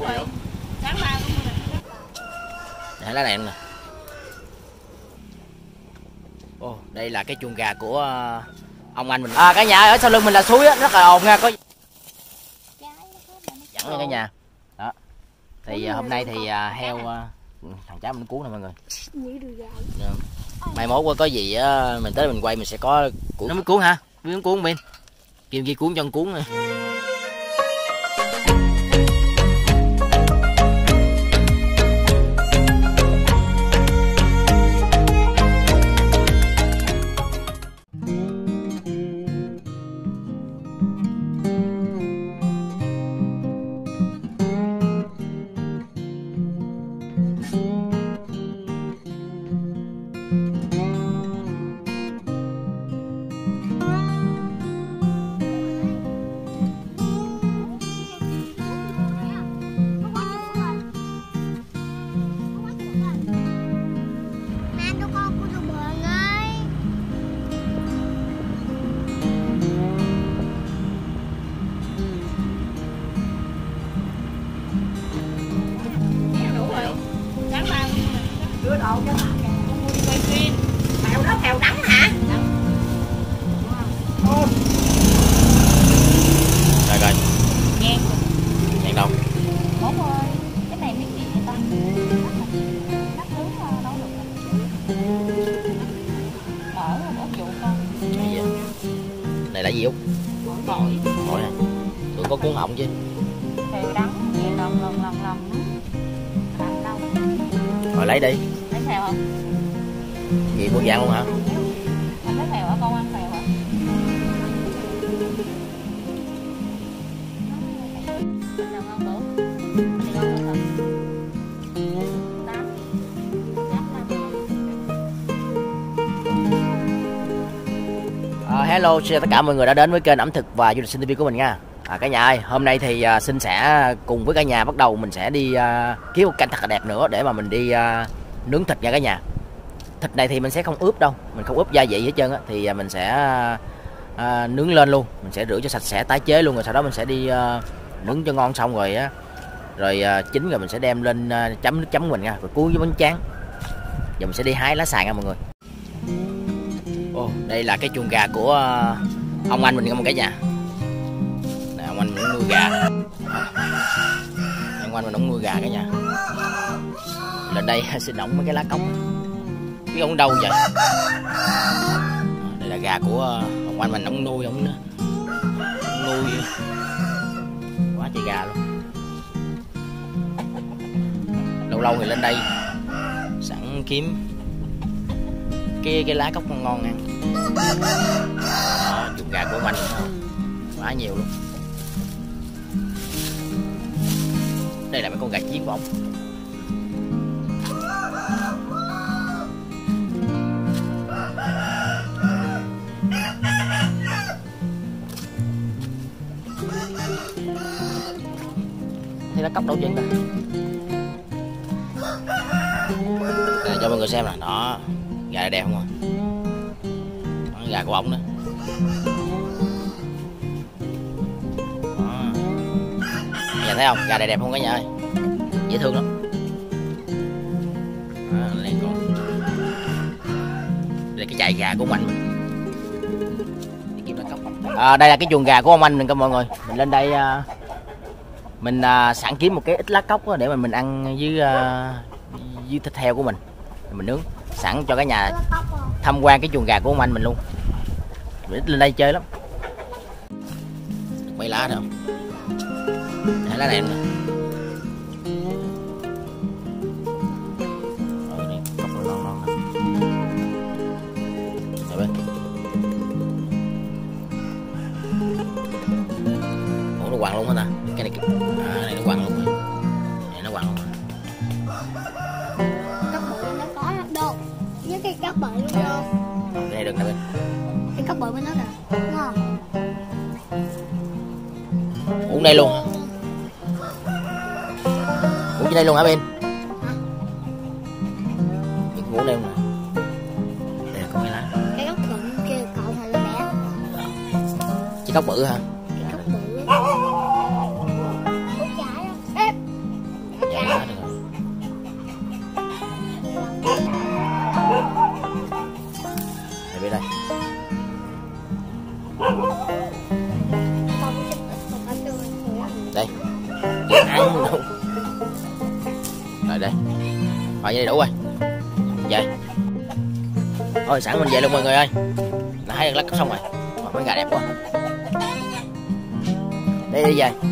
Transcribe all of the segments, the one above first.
rồi. Sáng ba cũng để lá đèn nè. Ồ, đây là cái chuồng gà của ông anh mình. Cả nhà ở sau lưng mình là suối á, rất là ồn nha, có dẫn lên cả nhà. Đó. Thì hôm nay thì heo thằng cháu mình cuốn nè mọi người. Mai mốt có gì á mình tới mình quay mình sẽ có cuốn. Nó mới cuốn hả? Muốn cuốn bên. Kim Chi cuốn cho con cuốn nè. đưa đồ cho bà kìa. Con mua đi quay phim. Mèo đó mèo đắng hả? Ôi. Rồi rồi. Ngang. Ngang đâu? Bố ơi, cái này miếng gì vậy ta? Đắp nướng đâu được. Mở rồi bố dụ con. Này là gì Út? Gỏi. Gỏi hả? Tôi có cuốn họng chứ. Thèo đắng, gì lần. Làm đâu? Rồi lấy đi. Lấy thèo không? Gì muốn dạng luôn hả? Không lấy thèo hả? Con ăn thèo hả? Nào ngon bố. Thì ngon hơn thật. Hello, xin chào tất cả mọi người đã đến với kênh ẩm thực và du lịch Sinh TV của mình nha. Cả nhà ơi, hôm nay thì Sinh sẽ cùng với cả nhà bắt đầu mình sẽ đi kiếm một canh thật là đẹp nữa để mà mình đi nướng thịt nha cả nhà. Thịt này thì mình sẽ không ướp đâu, mình không ướp gia vị hết trơn á, thì mình sẽ nướng lên luôn, mình sẽ rửa cho sạch sẽ tái chế luôn, rồi sau đó mình sẽ đi nướng cho ngon xong rồi á, rồi chín rồi mình sẽ đem lên chấm nước chấm của mình nha, rồi cuốn với bánh tráng. Giờ mình sẽ đi hái lá sàn nha mọi người. Đây là cái chuồng gà của ông anh mình không cả nhà. Nè, ông anh mình nuôi gà. Ông anh mình cũng nuôi gà cả nhà. Lên đây xin ổng mấy cái lá cống. Biết ông đâu vậy? Đây là gà của ông anh mình, ông nuôi ông nuôi quá trời gà luôn. Lâu lâu thì lên đây sẵn kiếm cái lá cóc ngon ăn. Chuồng gà của mình quá nhiều luôn. Đây là mấy con gà chiếc của ông. Thấy lá cóc đâu chân ta. Để cho mọi người xem nè, đó gà đẹp không à? Gà của ông đó. Nhà thấy không? Gà này đẹp không cả nhà ơi? Dễ thương lắm. Đây con. Đây là cái chạy gà của ông anh mình. Đây là cái chuồng gà của ông anh mình các mọi người. Mình lên đây mình sẵn kiếm một cái ít lá cóc để mà mình ăn với thịt heo của mình nướng. Sẵn cho cả nhà tham quan cái chuồng gà của ông anh mình luôn. Mình lên đây chơi lắm. Mấy lá nữa không? Để lá đèn nè. Đây, cốc non nè. Đây bên. Ủa nó quằn luôn hả ta? Cái này này nó quằn luôn rồi. Này nó quằn luôn rồi. Cốc bự nó có đâu. Với cái cốc bự luôn không? Cái này đừng nè bên. Cái cốc bự bên đó nè. Đúng không? Uống đây luôn. Uống trên đây luôn hả bên? Uống đây luôn nè. Đây là có mấy lá. Cái cốc bự kia cậu hay là bé? Chỉ cốc bự hả? Cái cốc bự. Hút trái đó. Ê. nặng đâu. Rồi đây, rồi vậy đủ rồi. Về. Thôi sẵn mình về luôn mọi người ơi. Đã thấy được lát xong rồi. Mấy gà đẹp quá. Đi đi về.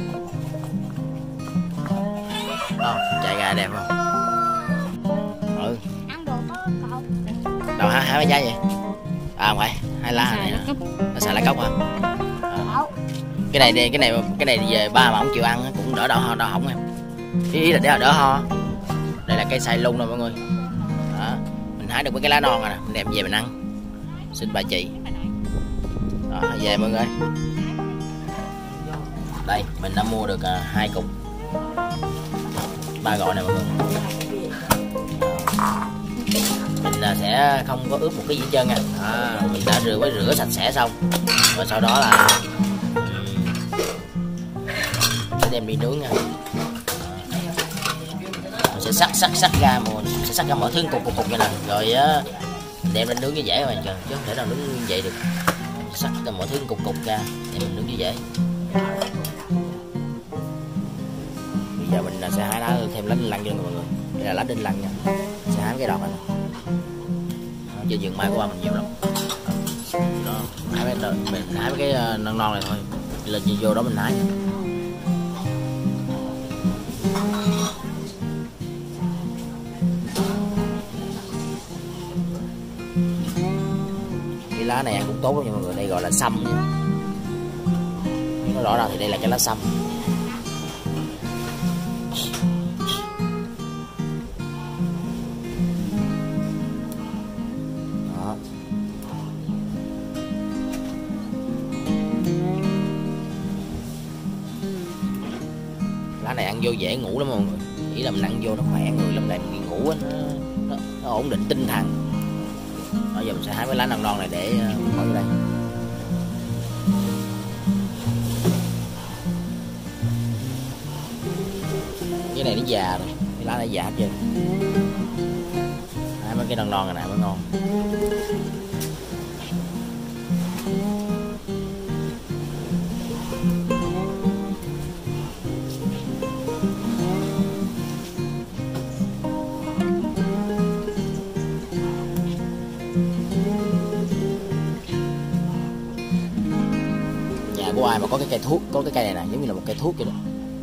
Chạy gà đẹp không? Ừ. Ăn đồ có cậu. Đâu hai mấy trái vậy? À không phải, hai lá này nè. Nó xài lá cốc hả? Cái này về ba mà không chịu ăn cũng đỡ đau họng em. Ý là đỡ ho. Đây là cây xài lung nè mọi người. Đó, mình hái được mấy cái lá non rồi nè, mình đem về mình ăn. Xin bà chị. Đó, về mọi người. Đây, mình đã mua được 2 cục 3 gỏi này mọi người. Mình sẽ không có ướp một cái gì hết trơn nha. Mình đã rửa sạch sẽ xong. Rồi sau đó là sẽ đem đi nướng nha. Mình sẽ sắc ra mọi thứ cục như này. Rồi đem lên nướng như dễ mà chứ không thể nào nướng như vậy được. Sắc ra mọi thứ cục ra để mình nướng như dễ. Bây giờ mình sẽ hái lá thêm lá đinh lăng cho mọi người. Đây là lá đinh lăng nha. Sẽ hái cái đọt này. Trên vườn mai của ba mình nhiều lắm. Đó, mình hái mấy cái non này thôi. Lên vô đó mình hái. Cái lá này ăn cũng tốt lắm nha mọi người. Đây gọi là sâm nha. Nó rõ ràng thì đây là cái lá sâm. Đó. Lá này ăn vô dễ ngủ lắm mọi người. Ý là mình ăn vô nó khỏe người lắm. Tại mình ngủ nó ổn định tinh thần. Bây giờ mình sẽ hái cái lá non này để bỏ vô đây. Cái này nó già rồi, cái lá này già hết trơn. Hái mấy cái non này nè mới ngon. Của ai mà có cái cây thuốc, có cái cây này nè giống như là một cây thuốc vậy đó.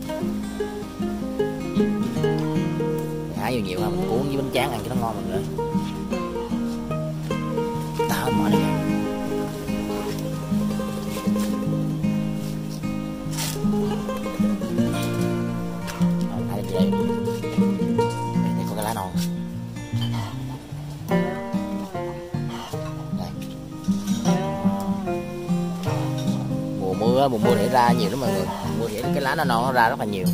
Hái nhiều ha, mình cuốn với bánh tráng ăn cho nó ngon mọi người. Tao mở đây. Hái lên đây. Đây có cái lá non. Mùa mưa để ra nhiều lắm mọi người. Mùa để cái lá nó non nó ra rất là nhiều.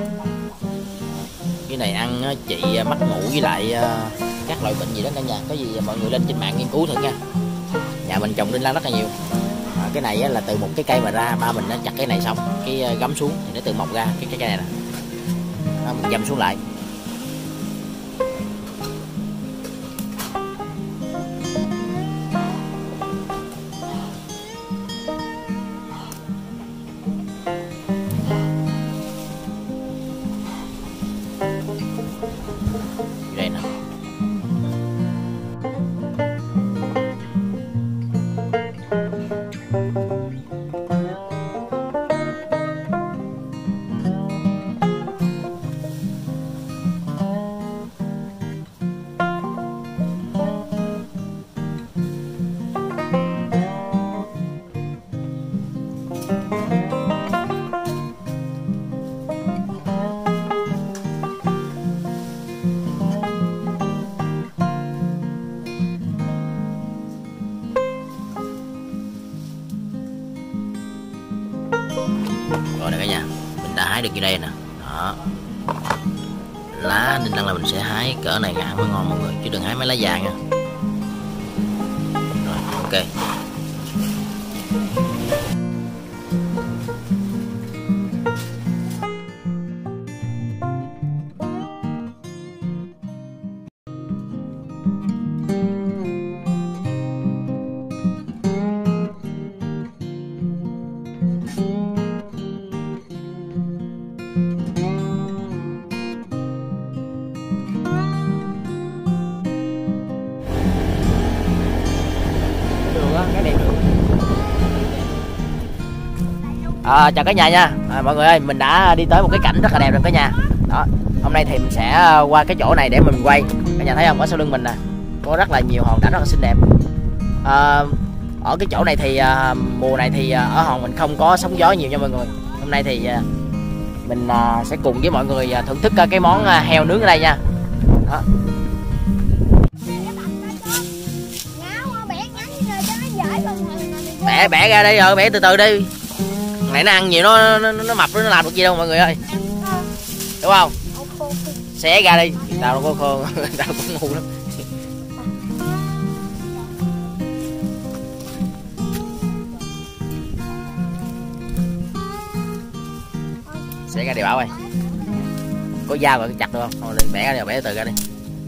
Cái này ăn trị mất ngủ với lại các loại bệnh gì đó cả nhà. Có gì mọi người lên trên mạng nghiên cứu thử nha. Nhà mình trồng đinh lăng rất là nhiều. Cái này là từ một cái cây mà ra, ba mình nó chặt cái này xong cái gắm xuống thì nó tự mọc ra cái cây này nè. Đó, mình găm xuống lại. Đây nè. Rồi nè cả nhà, mình đã hái được như đây nè. Đó, lá đinh lăng là mình sẽ hái cỡ này gà mới ngon mọi người, chứ đừng hái mấy lá già nha. Rồi ok. Chào cả nhà nha. Mọi người ơi, mình đã đi tới một cái cảnh rất là đẹp rồi cả nhà. Đó, hôm nay thì mình sẽ qua cái chỗ này để mình quay. Cả nhà thấy không, ở sau lưng mình nè có rất là nhiều hòn đá rất là xinh đẹp. Ở cái chỗ này thì mùa này thì ở hòn mình không có sóng gió nhiều nha mọi người. Hôm nay thì mình sẽ cùng với mọi người thưởng thức cái món heo nướng ở đây nha. Đó. Bẻ ra đây rồi, bẻ từ từ đi. Này nó ăn nhiều nó mập nó làm được gì đâu mọi người ơi. Đúng không? Xé ra đi, tao đâu có khôn, tao cũng ngu lắm. Xé ra đi Bảo ơi. Có dao rồi chặt được không? Thôi bẻ ra đi, bẻ từ từ ra đi.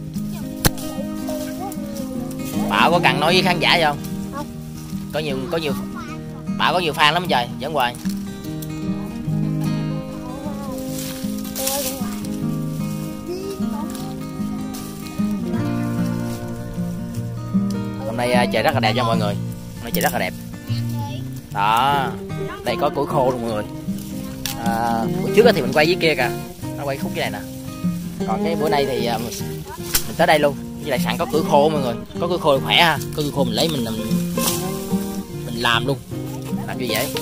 Bảo có cần nói với khán giả gì không? Có nhiều Bảo có nhiều fan lắm trời, dẫn hoài. Hôm nay trời rất là đẹp cho mọi người. Hôm nay trời rất là đẹp. Đó, đây có củi khô luôn mọi người. Bữa trước thì mình quay dưới kia kìa, nó quay khúc cái này nè. Còn cái bữa nay thì mình tới đây luôn. Với lại sẵn có củi khô mọi người, có củi khô khỏe ha, có củi khô mình lấy mình làm luôn, làm như vậy.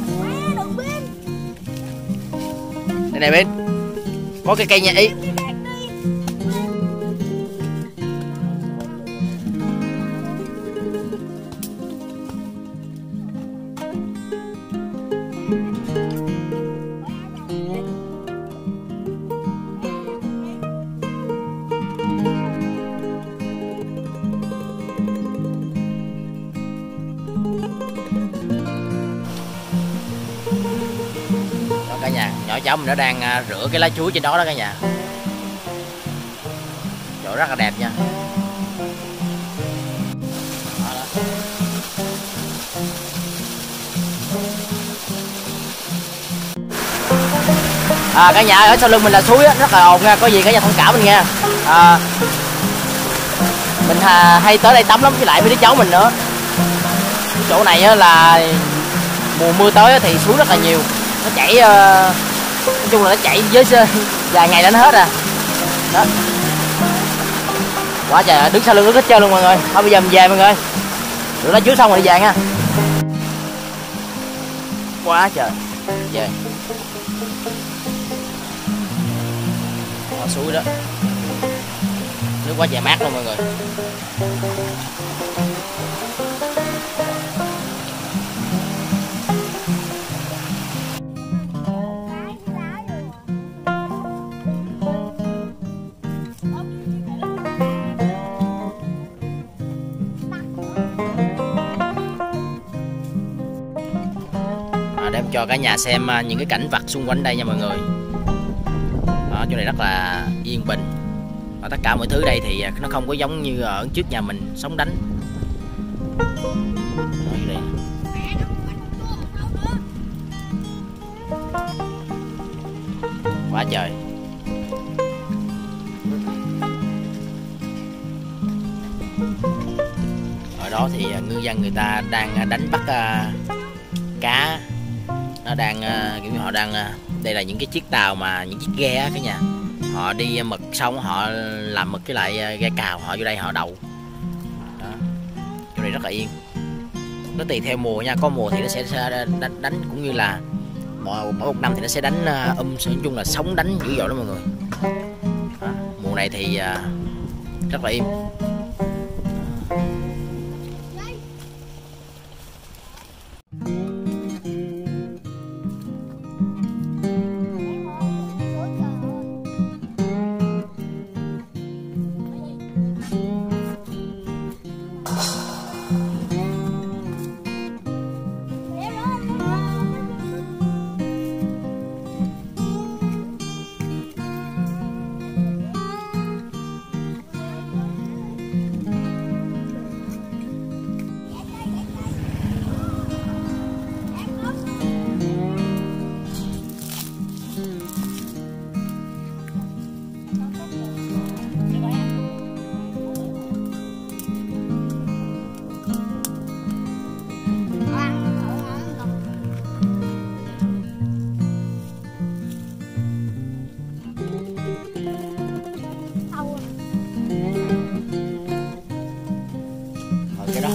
Đây này bên có cái cây nha ý. Cả nhà, nhỏ cháu mình nó đang rửa cái lá chuối trên đó đó cả nhà. Chỗ rất là đẹp nha. Cả nhà ở sau lưng mình là suối á, rất là ồn nha, có gì cả nhà thông cảm mình nha. Mình hay tới đây tắm lắm với lại với đứa cháu mình nữa. Cái chỗ này á là mùa mưa tới thì suối rất là nhiều. Nó chảy nói chung là nó chảy với vài ngày là nó hết à. Đó. Quá trời, đứng sau lưng nước hết trơn luôn mọi người. Thôi bây giờ mình về mọi người. Rửa lá chuối xong rồi đi về nha. Quá trời. Về. Có suối đó. Nước quá trời mát luôn mọi người. Để em cho cả nhà xem những cái cảnh vật xung quanh đây nha mọi người. Đó, chỗ này rất là yên bình. Và tất cả mọi thứ đây thì nó không có giống như ở trước nhà mình sóng đánh. Đây. Quá trời. Ở đó thì ngư dân người ta đang đánh bắt cá. Nó đang kiểu như họ đang đây là những cái chiếc tàu mà những chiếc ghe á cả nhà, họ đi mực xong họ làm mực với lại ghe cào, họ vô đây họ đậu đó. Chỗ này rất là yên, nó tùy theo mùa nha, có mùa thì nó sẽ đánh cũng như là mỗi một năm thì nó sẽ đánh nói chung là sóng đánh dữ dội đó mọi người đó. Mùa này thì rất là im.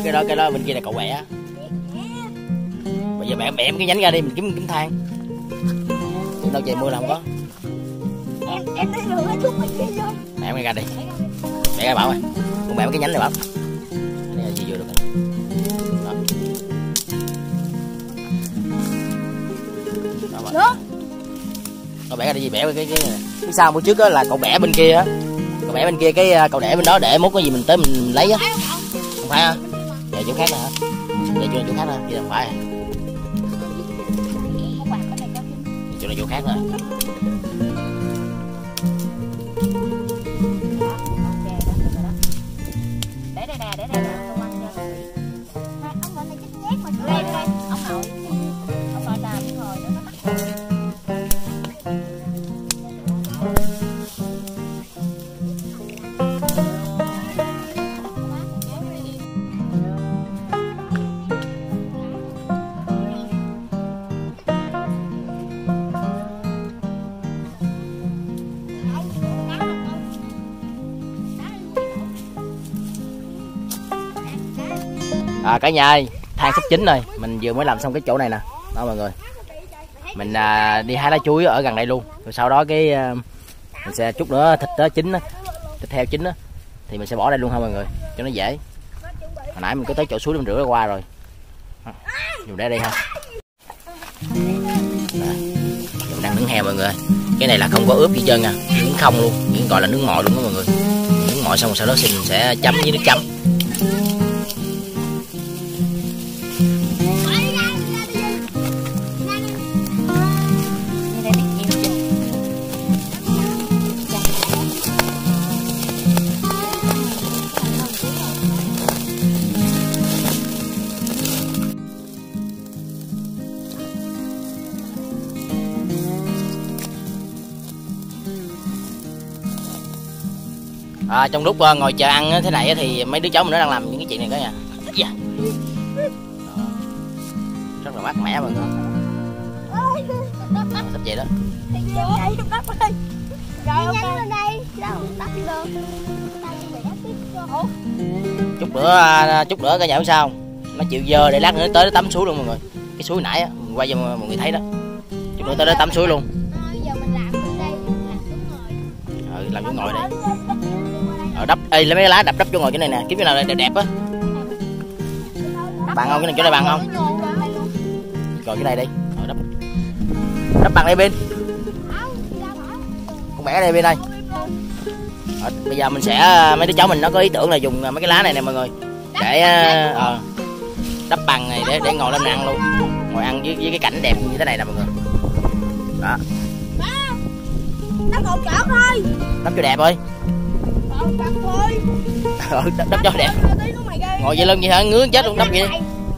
cái đó bên kia là cậu bẻ. Bây giờ bẻ cái nhánh ra đi, mình kiếm than. Đâu trời mưa là không có. Em thấy được cái thuốc bên kia rồi. Bẻ cái ra đi. Bẻ ra Bảo ơi. Con bẻ cái nhánh này Bảo. Đây là gì vừa được rồi. Đó. Cậu bẻ ra đi gì, bẻ cái sao bữa trước á là cậu bẻ bên kia á. Cậu bẻ bên kia cái cậu để bên đó để mốt cái gì mình tới mình lấy á. Không phải hả? Về chỗ khác nè hả? Về chỗ khác nè, chứ không phải. Chỗ này chỗ khác rồi. Để đây nè, tôi ăn cho. Ông gọi là chết nhát mà. Đây, ông nội. Ông nội làm cái ngồi đó nó mắc rồi. Cả nhà ơi, than sắp chín rồi, mình vừa mới làm xong cái chỗ này nè, đó mọi người. Mình đi hái lá chuối ở gần đây luôn, rồi sau đó cái mình sẽ chút nữa thịt đó chín á, thịt heo chín á, thì mình sẽ bỏ đây luôn ha mọi người, cho nó dễ. Hồi nãy mình có tới chỗ suối mình rửa qua rồi, dùng để đây ha. Mình đang nướng heo mọi người, cái này là không có ướp gì trơn nha, nướng không luôn, nướng gọi là nướng mọi luôn đó mọi người. Nướng mọi xong sau đó mình sẽ chấm với nước chấm. Trong lúc ngồi chờ ăn thế này thì mấy đứa cháu mình nó đang làm những cái chuyện này cả nhà. Rất là mát mẻ mọi người. Sắp vậy đó. Chút nữa cả nhà không sao, nó chịu dơ để lát nữa tới nó tắm suối luôn mọi người. Cái suối nãy á, mình quay cho mọi người thấy đó. Chút nữa tới đó tắm suối luôn. Làm chỗ ngồi đây. Đắp, ê lấy mấy cái lá đập chỗ ngồi cái này nè, kiếm cái nào đẹp đẹp á. Bằng không, cái này chỗ này bằng không? Rồi cái này đi. Đắp bằng đây bên. Con bẻ đây bên đây. Bây giờ mình sẽ mấy đứa cháu mình nó có ý tưởng là dùng mấy cái lá này nè mọi người. Để đắp bằng này để ngồi lên ăn luôn. Ngồi ăn với cái cảnh đẹp như thế này nè mọi người. Đó. Đắp một chỗ thôi. Đắp cho đẹp thôi. Đắp cho đẹp. Ngồi dây lưng vậy hả, ngứa chết luôn, đắp vậy.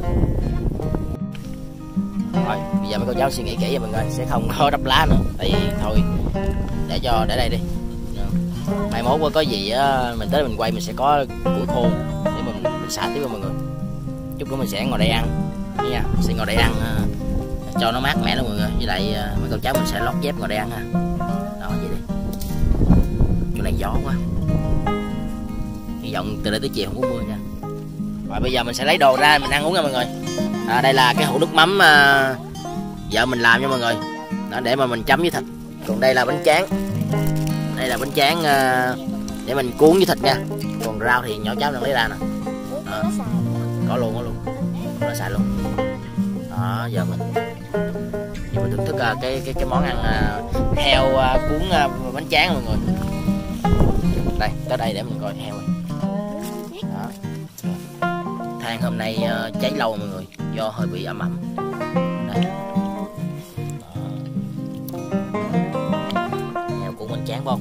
Rồi bây giờ mấy cô cháu suy nghĩ kỹ rồi mọi người, sẽ không có đắp lá nữa, tại vì thôi để đây đi. Mai mốt có gì á mình tới mình quay mình sẽ có củi khô để mình xả tiếp với mọi người. Chút nữa mình sẽ ngồi đây ăn nha, mình sẽ ngồi đây ăn cho nó mát mẻ luôn mọi người. Với lại mấy cô cháu mình sẽ lót dép ngồi đây ăn ha. Đó vậy đi. Chỗ này gió quá, hy vọng từ đây tới chiều không có mưa nha. Rồi bây giờ mình sẽ lấy đồ ra mình ăn uống nha mọi người. Đây là cái hũ nước mắm vợ mình làm nha mọi người. Đó, để mà mình chấm với thịt. Còn đây là bánh tráng. Đây là bánh tráng để mình cuốn với thịt nha. Còn rau thì nhỏ cháu đang lấy ra nè. Có luôn. Nó xài luôn. Đó, giờ mình thưởng thức cái món ăn heo cuốn bánh tráng mọi người. Đây, tới đây để mình coi heo này. Đó. Than hôm nay cháy lâu mọi người, do hơi bị ẩm ẩm. Đây. Heo cuốn bánh tráng không?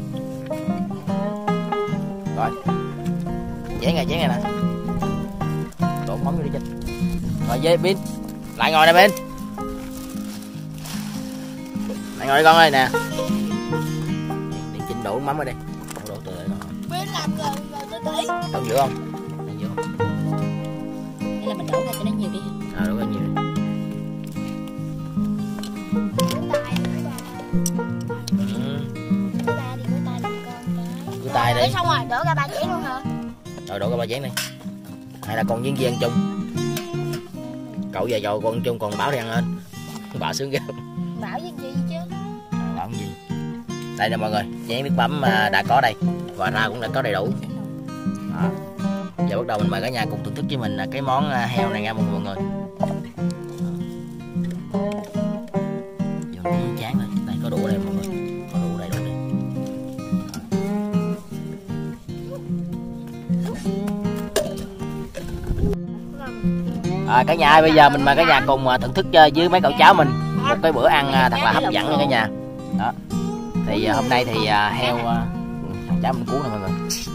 Rồi. Chén này nè. Đổ mắm vô đi trên. Rồi dê Bin. Lại ngồi nè Bin. Lại ngồi đây con ơi nè. Đi chỉnh đổ mắm ở đây. Đổ từ đây rồi. Bên làm rồi tới. Đổ giữa không? Đổ giữa không? Hay là mình đổ ra cho nó nhiều đi. Đổ ra nhiều đi. Tay đi. Xong rồi, đổ ra 3 chén luôn hả? Rồi đổ ra 3 chén đi. Hay là con với Duy ăn chung? Cậu về rồi con ăn chung, còn Bảo thì ăn lên. Bảo sướng ghê. Bảo với gì chứ? Bảo gì? Đây nè mọi người, chén nước mắm đã có đây và rau cũng đã có đầy đủ. Đó. Giờ bắt đầu mình mời cả nhà cùng thưởng thức với mình cái món heo này nha mọi người. Giờ cũng chán rồi, đây có đủ đây mọi người, có đủ đầy đủ đây. Cả nhà ơi, bây giờ mình mời cả nhà cùng thưởng thức với mấy cậu cháu mình một cái bữa ăn thật là hấp dẫn nha cả nhà. Đó. Thì hôm nay thì heo cháu mình cuốn nè mọi người.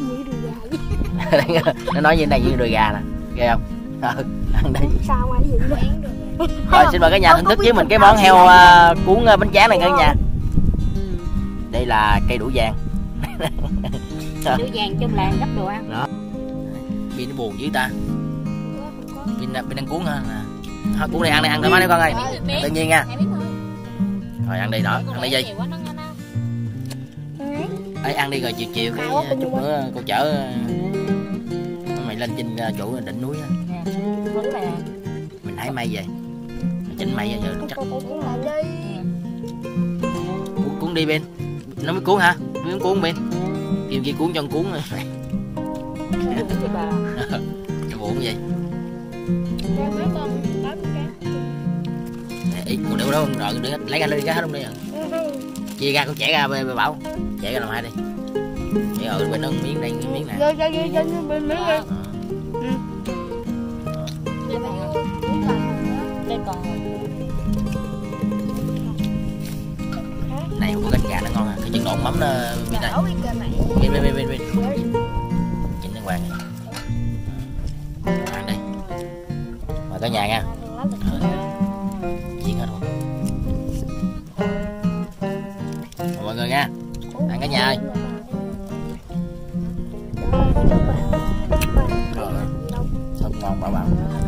Nó nói như này như đùi gà nè, ghê không? Ăn đi. Rồi xin mời cả nhà thưởng thức với mình cái món heo cuốn bánh tráng này cả nhà. Đây là cây đũa vàng. Đũa vàng trong làng gấp đồ ăn. Đó. Pin nó buồn dữ ta. Pin đang cuốn hả? Thôi cuốn đi ăn đi, ăn thoải mái đi con ơi. Tự nhiên nha. Rồi ăn đi đó, ăn đi gì? Ấy ăn đi rồi chiều chiều cái chút nữa cô chở mày lên trên chỗ đỉnh núi á. Mình hái mây về. Trên mây giờ chắc. Cuốn đi bên. Nó mới cuốn hả? Muốn cuốn bên. Kêu kia cuốn cho con cuốn rồi. Nó buồn gì? Ý con đeo đó rồi lấy ra cái hết không đi à? Chia ra con chẻ ra Bảo, chẻ ra làm hai đi. Chẻ ở bên đó miếng đây miếng này. Bên miếng đi. Đây còn này không có cánh gà nó ngon à, cái chân nộn mắm nó bên đây. Bên. Chỉnh đàng hoàng. Ăn đi. Mời cả nhà nha. Chiên hết rồi. Mọi người nha. Ăn cả nhà ơi. Rồi. Thơm ngon bảo.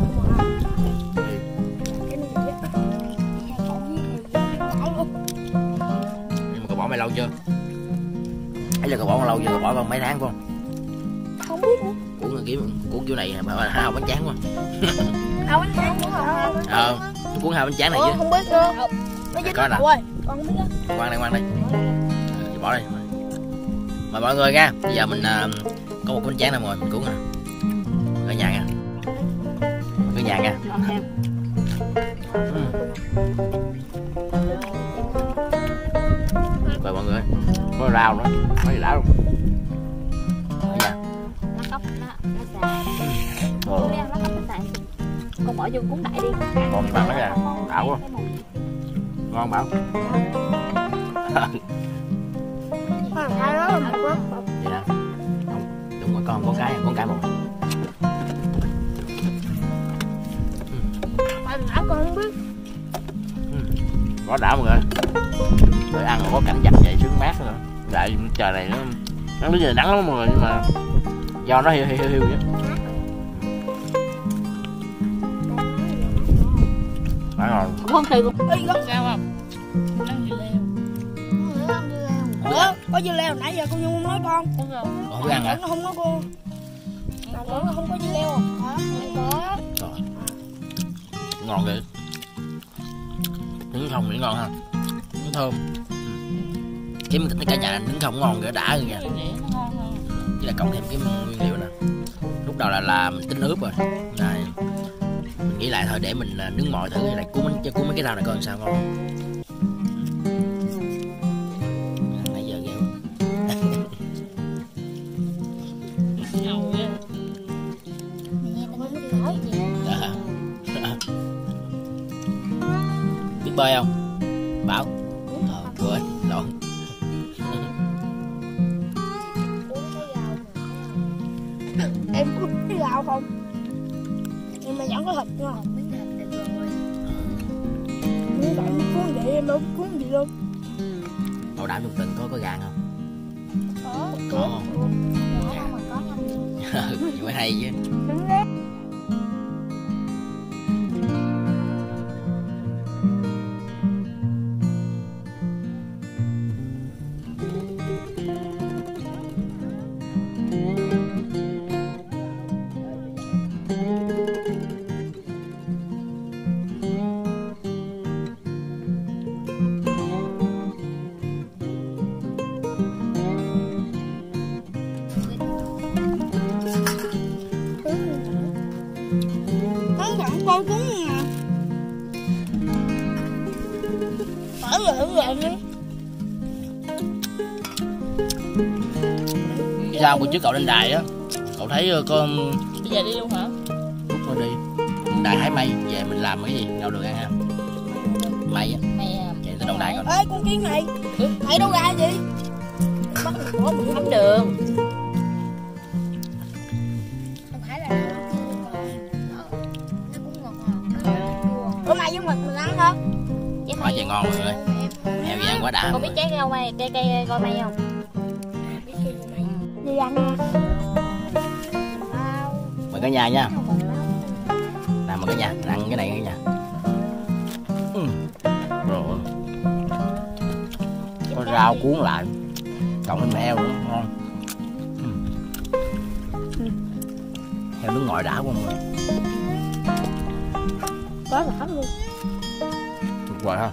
Nhưng mà cậu bỏ mày lâu chưa? Ấy là cậu bỏ lâu chưa? Cậu bỏ còn mấy tháng phải không? Không biết nữa. Cuốn kiểu này bảo là hao bánh tráng quá. Hao bánh tráng đúng không? Tôi cuốn hao bánh tráng này chứ. Không biết nữa. Nó dính coi nè. Con không biết đó. Ngoan đây. Bỏ đây. Mời mọi người nha. Bây giờ mình có một bánh tráng nào rồi mình cuốn nè. Ở nhà nha. Ở nhà nha. Mời mọi người. Có rau nữa. Có gì đã luôn. Ở nhà. lá cóc nó xài. Cuốn đi ăn lá cóc nó xài. Con bỏ vô cuốn đại đi. Còn gì bằng đó kìa. Đảo quá. Ngon Bảo. Hai đó là một quá. Vậy hả? Không, đúng rồi con cái một. Đã con không biết. Có đã mọi người. Để ăn mà có cảnh vật vậy sướng mát nữa. Tại trời này nó bây giờ nắng lắm mọi người, nhưng mà do nó hiu vậy. Phải rồi. Không thì cũng Sao không? Có dưa leo nãy giờ con Nhung nói con. Không biết ăn hả? Nó không nói cô. Nào nó không có dưa leo. Có. Rồi. Ngon kìa. Trứng không thì ngon ha. Trứng thơm. Kiếm mình thích cả nhà trứng không ngon kìa, đã rồi nha. Chỉ là cộng thêm cái nguyên liệu nè. Lúc đầu là mình tính ướp rồi. Này. Mình nghĩ lại thôi để mình nướng mọi thử lại cuốn mấy cái rau này coi sao ngon. Nãy giờ ghê quá. Biết bơi không? Bảo. Quên, lộn. Em có cái gạo không? Nhưng mà vẫn có thịt nha. Muốn bạn cuốn vậy em đâu cuốn gì luôn. Bảo đảm trong từng có gà không? Có không? Vậy mới hay chứ. đi. Sao bữa trước cậu lên đài á, cậu thấy có Bây giờ đi luôn hả? lúc mà đi đài hái mây về mình làm cái gì đâu được ăn ha? Mây á, Mày chạy tới đồng đài coi. Ê con kiến này, thấy đâu ra gì? Bắt mình bỏ mình hấp đường. không phải là nó cũng ngọt ngọt. Bữa nay với mình ăn hả? Quá trời ngon mọi người, heo gì ăn quá đã. Con biết trái rau mây, cây coi mây không? Đi ăn nha. Mời cả nhà nha. Làm mời cả nhà, ăn cái này cả nhà. Rồi. Có rau cuốn lại, cộng thêm heo nữa ngon. Heo nước ngoài đã quá mọi người. Quá đã luôn. Tuyệt vời ha.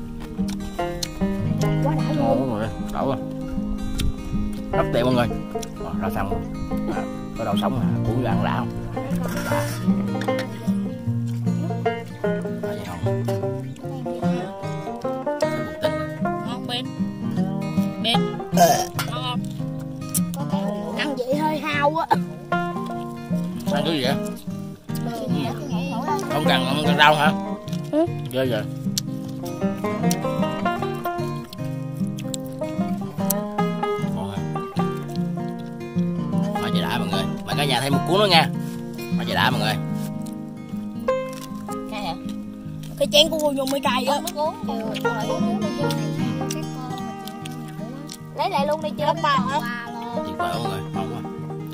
Quá đã Ngon luôn. quá mọi người, đổ rồi. Rất tiện mọi người. Rồi, ra xong có đậu sống cuốn vô ăn đã không? Đã. Đó, vậy không? Ngon bên. Bên. Ngon không? Ăn vậy hơi hao á. Ăn cái gì vậy? Không cần rau hả? Ừ. Ghê vậy. Ngon hả? Mà chị đã mọi người. Mà cả nhà thêm một cuốn nữa nha. Mà chị đã mọi người. Cay hả? Cái chén của cô dùng mấy cay á. Nước uống. Lấy lại luôn đi chưa? Ba hả? Tuyệt vời mọi người. Ngon quá.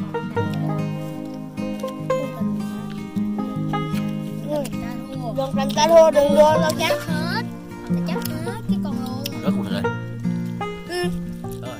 Đừng làm ta thua, đừng vô đâu chắc. Chắc hết cái con luôn. Rất mọi người. Ừ. Rồi.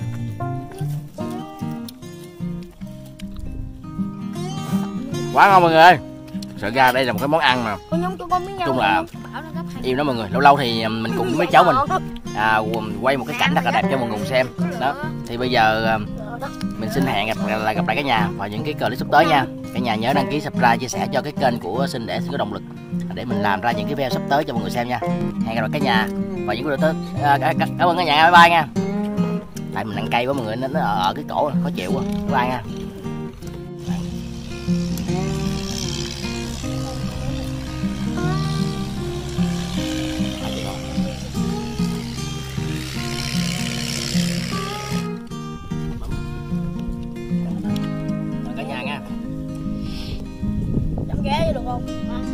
Quá ngon mọi người ơi. Sợ ra đây là một cái món ăn mà Con nhúng cho con miếng nhau. chung là yêu nó mọi người. Lâu lâu thì mình cùng với mấy cháu mình quay một cái cảnh rất là đẹp cho mọi người cùng xem. Đó. Thì bây giờ mình xin hẹn gặp lại cả nhà vào những cái clip sắp tới nha. Cả nhà nhớ đăng ký, subscribe, chia sẻ cho cái kênh của Sinh để có động lực để mình làm ra những cái video sắp tới cho mọi người xem nha. Hẹn gặp lại cả nhà vào những video tới. Cảm ơn cả nhà, bye bye nha. Tại mình ăn cay quá mọi người, nó ở cái cổ khó chịu quá. Bye bye nha. Mời cả nhà nha. Chấm ghé được không?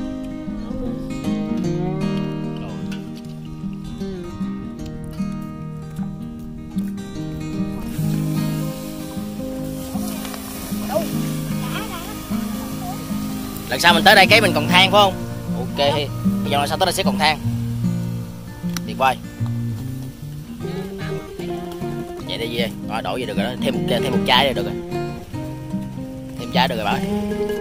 Lần sau mình tới đây cái mình còn than phải không? Ok, bây giờ sau tới đây sẽ còn than. Tuyệt vời. Vậy đi về, rồi đổ về được rồi đó, thêm một chai được rồi. Thêm chai được rồi bà ơi.